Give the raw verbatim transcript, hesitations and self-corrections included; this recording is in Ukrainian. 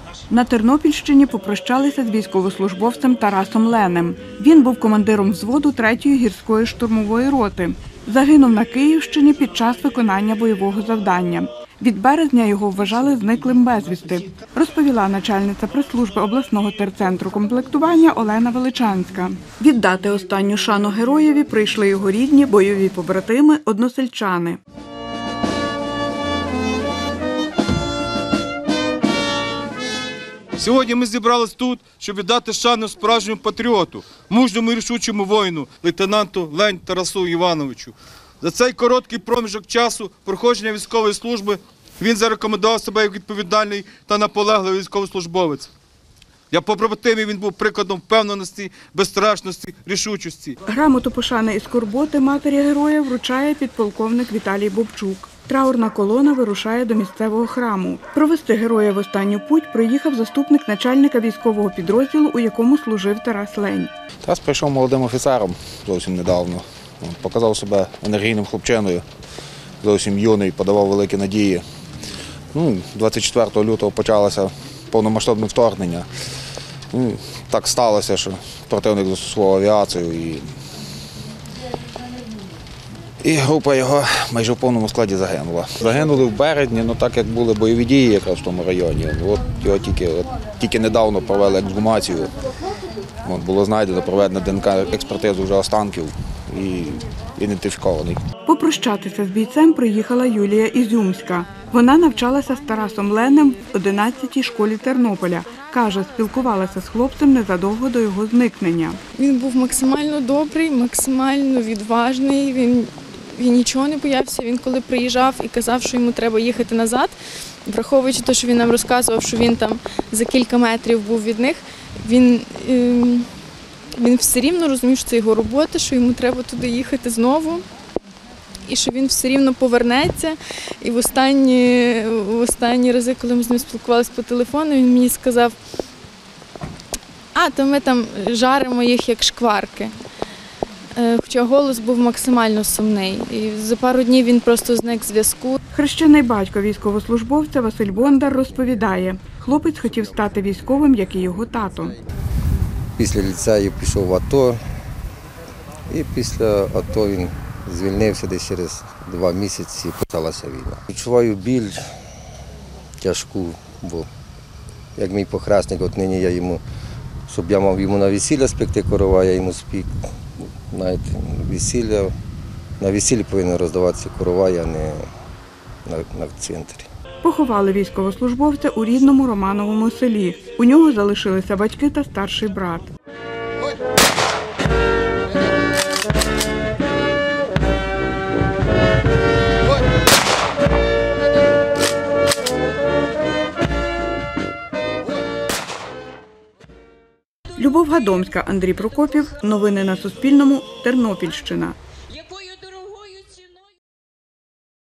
На Тернопільщині попрощалися з військовослужбовцем Тарасом Ленем. Він був командиром взводу третьої гірської штурмової роти. Загинув на Київщині під час виконання бойового завдання. Від березня його вважали зниклим безвісти, розповіла начальниця прес-служби обласного терцентру комплектування Олена Величанська. Віддати останню шану героєві прийшли його рідні, бойові побратими, односельчани. Сьогодні ми зібрались тут, щоб віддати шану справжньому патріоту, мужньому і рішучому воїну, лейтенанту Лень Тарасу Івановичу. За цей короткий проміжок часу проходження військової служби він зарекомендував себе як відповідальний та наполегливий військовослужбовець. Для побратимів він був прикладом впевненості, безстрашності, рішучості. Грамоту пошани і скорботи матері героя вручає підполковник Віталій Бобчук. Траурна колона вирушає до місцевого храму. Провести героя в останню путь приїхав заступник начальника військового підрозділу, у якому служив Тарас Лень. Тарас прийшов молодим офіцером зовсім недавно. Показав себе енергійним хлопчиною, зовсім юний, подавав великі надії. Ну, двадцять четвертого лютого почалося повномасштабне вторгнення. Ну, так сталося, що противник застосував авіацію і, і група його майже в повному складі загинула. Загинули в березні, ну так як були бойові дії якраз в тому районі. От його тільки, от, тільки недавно провели ексгумацію. От, було знайдено, проведено ДНК експертизу вже останків і ідентифікований. Попрощатися з бійцем приїхала Юлія Ізюмська. Вона навчалася з Тарасом Ленем в одинадцятій школі Тернополя. Каже, спілкувалася з хлопцем незадовго до його зникнення. Він був максимально добрий, максимально відважний, він, він нічого не боявся. Він коли приїжджав і казав, що йому треба їхати назад, враховуючи те, що він нам розказував, що він там за кілька метрів був від них, він, він все рівно розумів, що це його робота, що йому треба туди їхати знову. І що він все рівно повернеться. І в останні, в останні рази, коли ми з ним спілкувалися по телефону, він мені сказав, а, то ми там жаримо їх як шкварки. Хоча голос був максимально сумний. І за пару днів він просто зник з зв'язку. Хрещений батько військовослужбовця Василь Бондар розповідає, хлопець хотів стати військовим, як і його тато. Після ліцею пішов в АТО, і після АТО він звільнився десь через два місяці, почалася війна. Відчуваю біль тяжку, бо як мій похресник, от нині я йому, щоб я мав йому на весілля спекти корова, я йому спік. Знаєте, весілля, на весіллі повинні роздаватися корова, а не на, на цвинтарі. Поховали військовослужбовця у рідному Романовому селі. У нього залишилися батьки та старший брат. Любов Гадомська, Андрій Прокопів. Новини на Суспільному. Тернопільщина.